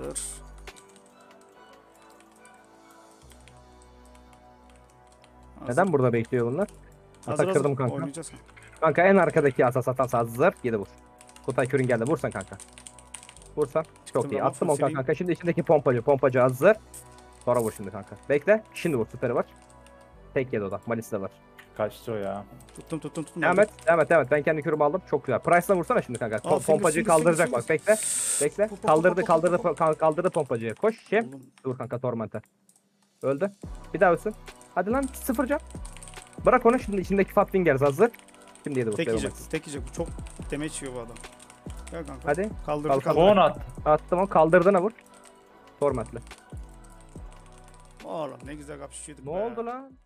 Hazır. Neden burada bekliyor bunlar? Atak kırdım kanka. Oynayacağız. Kanka en arkadaki asas atan hazır. 7 vur. Kutay Kürün geldi. Vursan kanka. Vursan. Çok iyi. Tamam, Attım o sileyim. kanka. Şimdi içindeki pompacı. Pompacı hazır. Sonra vur şimdi kanka. Bekle. Şimdi vur. Süperi var. Tek yedi o da. Malis de var. Kaçtı o ya. Tuttum. Devam et. Devam et. Ben kendi kürümü aldım. Çok güzel. Price'la vursana şimdi kanka. Pompacıyı kaldıracak bak. Bekle. Bekle. Kaldırdı pompacıyı. Koş. Oğlum, Dur kanka Torment'e. Öldü. Bir daha ölsün. Hadi lan 0 can. Bırak onu şimdi içindeki Fat Fingers hazır. Şimdi yedi vur. tek devam yiyecek. et. Tek yiyecek. Çok damage yiyor bu adam. Gel kanka. Hadi. Kaldırdı. Kalk. 10 at. Attım o kaldırdığına vur. Torment'le. Oğlum ne güzel kapışıyorduk Ne be. oldu lan?